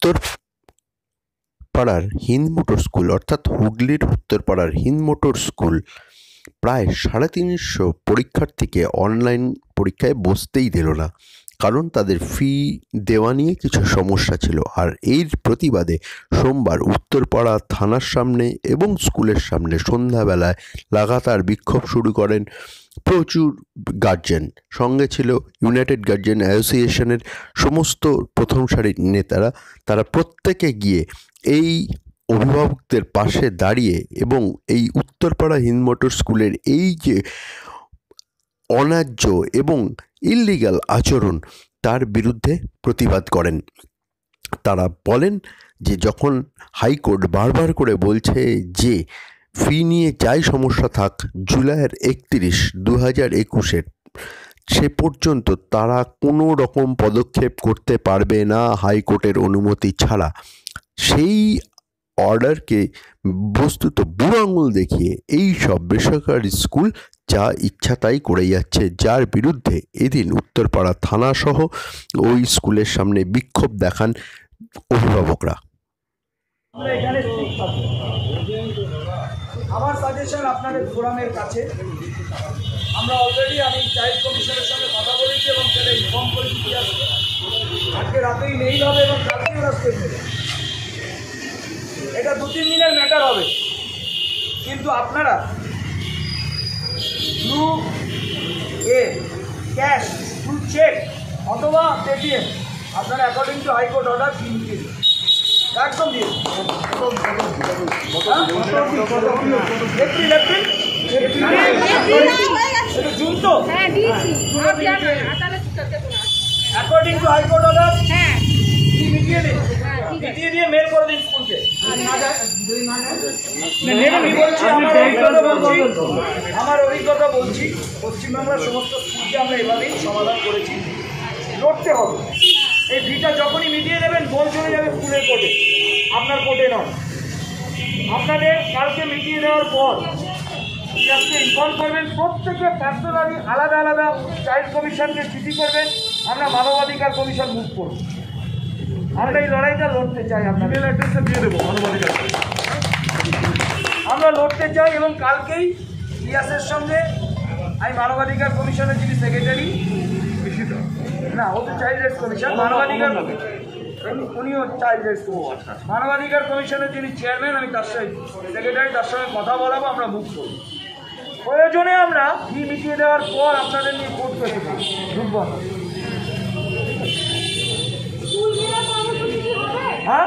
উত্তরপাড়ার Hind motor school অর্থাৎ হুগলির উত্তরপাড়ার Hind motor school প্রায় 350 পরীক্ষার্থীকে অনলাইন পরীক্ষায় বসতেই দিল না, কারণ তাদের ফি দেওয়া নিয়ে কিছু সমস্যা ছিল। আর এর প্রতিবাদে সোমবার উত্তরপাড়া থানার সামনে এবং স্কুলের সামনে সন্ধ্যাবেলায় লাগাতার বিক্ষোভ শুরু করেন প্রচুর গার্জেন। সঙ্গে ছিল ইউনাইটেড গার্জেন অ্যাসোসিয়েশনের সমস্ত প্রথম সারির নেতারা। তারা প্রত্যেকে গিয়ে এই অভিভাবকদের পাশে দাঁড়িয়ে এবং এই উত্তরপাড়া হিন্দ মোটর স্কুলের এই যে অন্যায্য এবং ইললিগাল আচরণ তার বিরুদ্ধে প্রতিবাদ করেন। তারা বলেন যে যখন হাইকোর্ট বারবার করে বলছে যে ফি নিয়ে যাই সমস্যা থাক, জুলাইয়ের 31, 2021 সে পর্যন্ত তারা কোনো রকম পদক্ষেপ করতে পারবে না হাইকোর্টের অনুমতি ছাড়া। সেই অর্ডারকে বস্তুত বুড়ো আঙুল দেখিয়ে এই সব বেসরকারি স্কুল যা ইচ্ছা তাই করে যাচ্ছে, যার বিরুদ্ধে এদিন উত্তরপাড়া থানাসহ ওই স্কুলের সামনে বিক্ষোভ দেখান অভিভাবকরা। আমার সাজেশন আপনাদের ফোরামের কাছে, আমরা অলরেডি আমি চাইল্ড কমিশনের সঙ্গে কথা বলেছি এবং সেটা ইনফর্ম করেছি কি আসবে আজকে রাতেই মেইল হবে এবং কালকেই ওরা স্টেপ নেবে। এটা 2-3 দিনের ম্যাটার হবে, কিন্তু আপনারা থ্রু ক্যাশ, থ্রু চেক অথবা পেটিএম আপনারা according to high court order fee নিতে দিন, একদম দিয়ে জুন তো অ্যাকর্ডিং টু হাইকোর্ট অর্ডার মিটিয়ে দিন, মিটিয়ে দিয়ে মেল করে দিন স্কুলকে। আমার অভিজ্ঞতা বলছি, পশ্চিমবাংলার সমস্ত স্কুলকে আমরা এভাবেই সমাধান করেছি। লড়তে হবে, এই ফিটা যখনই মিটিয়ে দেবেন গোল চলে যাবে স্কুলের কোর্টে, আপনার কোর্টে নয়। আপনাদের কালকে মিটিয়ে দেওয়ার পর আজকে ইনফর্ম করবেন, প্রত্যেকে পার্সোনালি আলাদা আলাদা চাইল্ড কমিশনকে চিঠি করবেন, আমরা মানবাধিকার কমিশন মুভ করব। আমরা এই লড়াইটা লড়তে চাই, আপনাদের অ্যাড্রেসটা দিয়ে দেবো মানবাধিকার, আমরা লড়তে চাই। এবং কালকেই ইলিয়াসের সঙ্গে আমি মানবাধিকার কমিশনের যিনি সেক্রেটারি, না ও তো চাইল্ড রাইটস কমিশন, মানবাধিকার উনিও চাইল্ড রাইটস মানবাধিকার কমিশনের যিনি চেয়ারম্যান, আমি তার সঙ্গে সেক্রেটারি, তার সঙ্গে কথা বলাবো, আমরা মুভ করব। প্রয়োজনে আমরা ফি মিটিয়ে দেওয়ার পর আপনাদের নিয়ে কোর্ট করতে পারি, ঢুকবো না। হ্যাঁ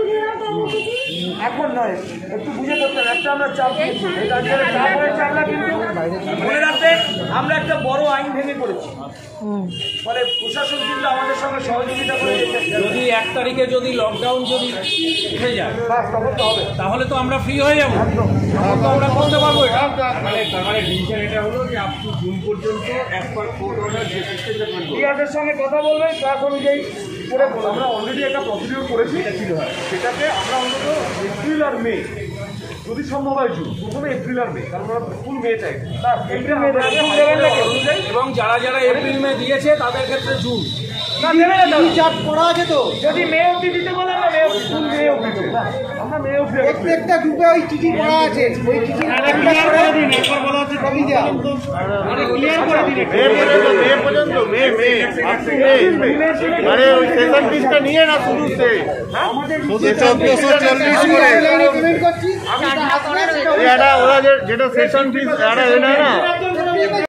এখন নয়, একটু বুঝে করতে হবে। একটা আমরা চাপ দিয়েছি, এটা চাপ হয়েছে, আমরা কিন্তু মনে রাখবেন আমরা একটা বড় আইন ভেঙে করেছি, ফলে প্রশাসন কিন্তু আমাদের সঙ্গে সহযোগিতা করে। যদি 1 তারিখে যদি লকডাউন যদি উঠে যায় তাহলে তো আমরা ফ্রি হয়ে যাবো, আমরা করতে পারবো। মানে ডিসিশন এটা হলো যে আপ টু জুন পর্যন্ত একবার কোর্ট অর্ডার যে সিস্টেমের সঙ্গে কথা বলবেন, ক্লাস অনুযায়ী করে আমরা অলরেডি একটা প্রসিডিওর করেছি, সেটাকে আমরা অন্তত এপ্রিল আর মে, যদি সম্ভব হয় জুন, প্রথমে এপ্রিল আর মে, কারণ আমরা ফুল মে চাই, এবং যারা যারা এপ্রিল মে দিয়েছে তাদের ক্ষেত্রে জুন করা আছে। তো যদি মে অবধি দিতে বলে আমরা মে অবধি, ফুল মে অবধি দেবো, আমরা মে অবধি প্রত্যেকটা গ্রুপে ওই চিঠি করা আছে, ওই চিঠি ক্লিয়ার করে দিন, একবার বলা হচ্ছে কবি দেওয়া ক্লিয়ার করে দিন মে পর্যন্ত, মে আরে ওই সেশন ফিসটা নিয়ে না শুরুতে আমাদের 1440 করে পেমেন্ট করছি, ওরা যেটা সেশন ফিস না